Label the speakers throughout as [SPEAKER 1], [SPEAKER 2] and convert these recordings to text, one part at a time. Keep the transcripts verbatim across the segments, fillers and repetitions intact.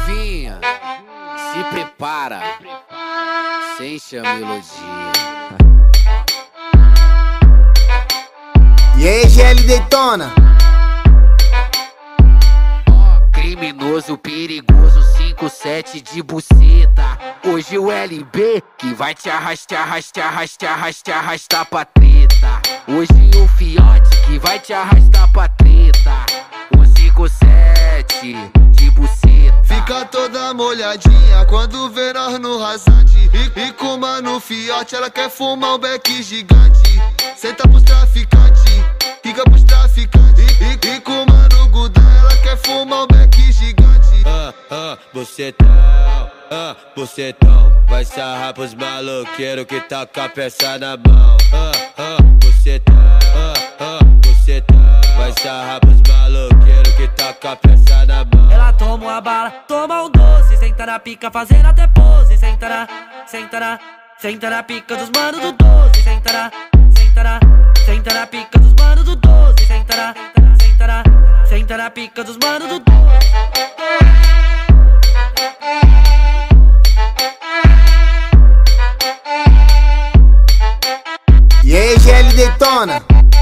[SPEAKER 1] Novinha, se prepara, sente a melodia.
[SPEAKER 2] E aí, G L Daytona?
[SPEAKER 1] Criminoso, perigoso, cinco sete de buceta. Hoje o L B que vai te arrastar, arrastar, arrastar, arrastar, arrastar pra treta. Hoje o Fiote que vai te arrastar pra treta. O cinco sete de buceta.
[SPEAKER 3] Fica toda molhadinha quando vê nós no rasante. E, e com mano Fiote, ela quer fumar um beck gigante. Senta pros traficantes, fica pros traficantes. E, e, e com mano Gudan, ela quer fumar um beck gigante.
[SPEAKER 4] Ah, ah, bucetão, ah, bucetão. Vai sarrar pros maloqueiros que tá com a peça na mão. Ah, ah, bucetão, ah, ah, bucetão. Vai sarrar pros maloqueiros que tá com a peça na mão.
[SPEAKER 5] Ela toma uma bala, toma um doce, senta na pica fazendo até pose. Senta na, senta na, senta na pica dos manos do doze. Senta na, senta na, senta na pica dos manos do doze. Senta na, senta na, senta na pica dos manos do doze.
[SPEAKER 2] E aí, G L Daytona?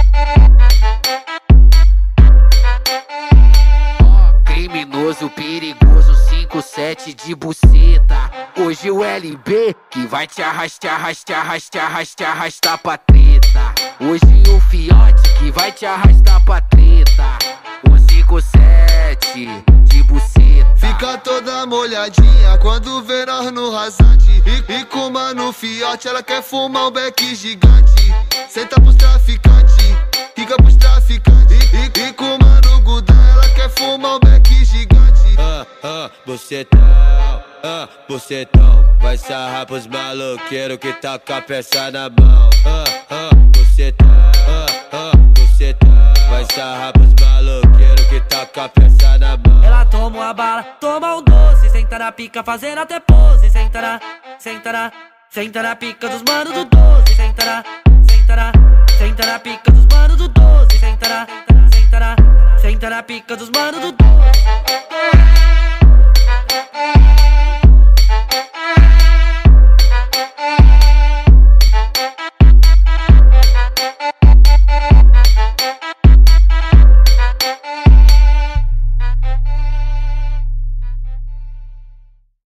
[SPEAKER 1] Criminoso, perigoso, cinco sete de buceta. Hoje o L B que vai te arrastar, arrastar, arrastar, arrastar, arrastar pra treta. Hoje o Fiote que vai te arrastar pra treta. O cinco sete de buceta.
[SPEAKER 3] Fica toda molhadinha quando vê nós no rasante. E, e com mano Fiote, ela quer fumar um beck gigante. Senta pros traficantes, fica pros traficantes. E, e, e com mano Gudan, ela quer fumar um beck gigante.
[SPEAKER 4] Ah, ah, bucetão, ah, bucetão. Vai sarrar pros maloqueiros que tá com a peça na mão. Ah, ah, bucetão, ah, ah, bucetão. Vai sarrar pros maloqueiros que tá com a peça na mão.
[SPEAKER 5] Ela toma uma bala, toma um doce, senta na pica fazendo até pose. Senta na, senta na, senta na pica dos manos do doze. Senta na, senta na, senta na pica dos manos do doze. Senta na, senta na, senta na pica dos manos do doze.